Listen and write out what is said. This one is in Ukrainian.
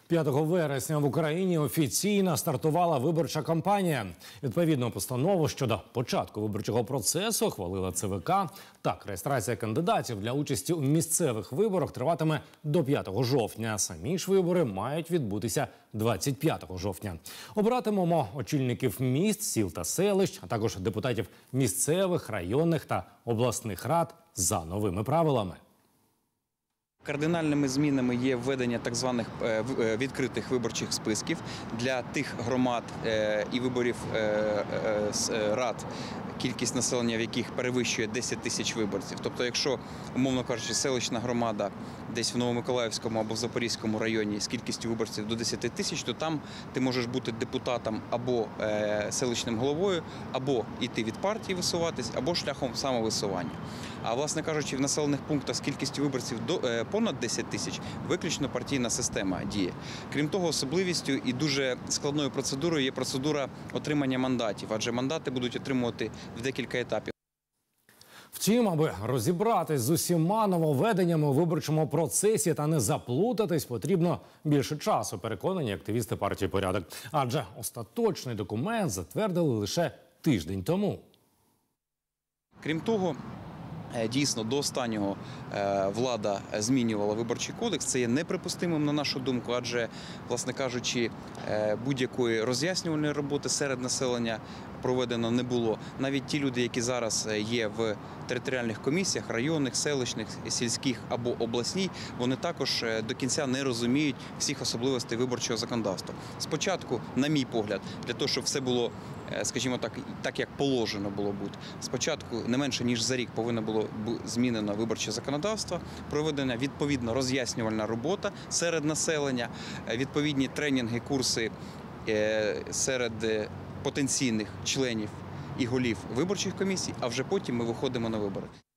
5 вересня в Україні офіційно стартувала виборча кампанія. Відповідну постанову щодо початку виборчого процесу ухвалила ЦВК. Так, реєстрація кандидатів для участі у місцевих виборах триватиме до 5 жовтня. Самі ж вибори мають відбутися 25 жовтня. Обиратимемо очільників міст, сіл та селищ, а також депутатів місцевих, районних та обласних рад за новими правилами. Кардинальними змінами є введення так званих відкритих виборчих списків для тих громад і виборів рад, кількість населення в яких перевищує 10 тисяч виборців. Тобто, якщо, умовно кажучи, селищна громада десь в Новомиколаївському або в Запорізькому районі з кількістю виборців до 10 тисяч, то там ти можеш бути депутатом або селищним головою, або йти від партії висуватись, або шляхом самовисування. А, власне кажучи, в населених пунктах з кількістю виборців понад 10 тисяч виключно партійна система діє. Крім того, особливістю і дуже складною процедурою є процедура отримання мандатів, адже мандати будуть отримувати в декілька етапів. Втім, аби розібратись з усіма нововведеннями у виборчому процесі та не заплутатись, потрібно більше часу, переконані активісти партії «Порядок». Адже остаточний документ затвердили лише тиждень тому. Крім того, дійсно, до останнього влада змінювала виборчий кодекс. Це є неприпустимим, на нашу думку, адже, власне кажучи, будь-якої роз'яснювальної роботи серед населення проведено не було. Навіть ті люди, які зараз є в територіальних комісіях, районних, селищних, сільських або обласній, вони також до кінця не розуміють всіх особливостей виборчого законодавства. Спочатку, на мій погляд, для того, щоб все було, скажімо так, як положено було бути, спочатку не менше ніж за рік повинно було змінено виборче законодавство, проведена відповідно роз'яснювальна робота серед населення, відповідні тренінги, курси серед потенційних членів і голів виборчих комісій, а вже потім ми виходимо на вибори.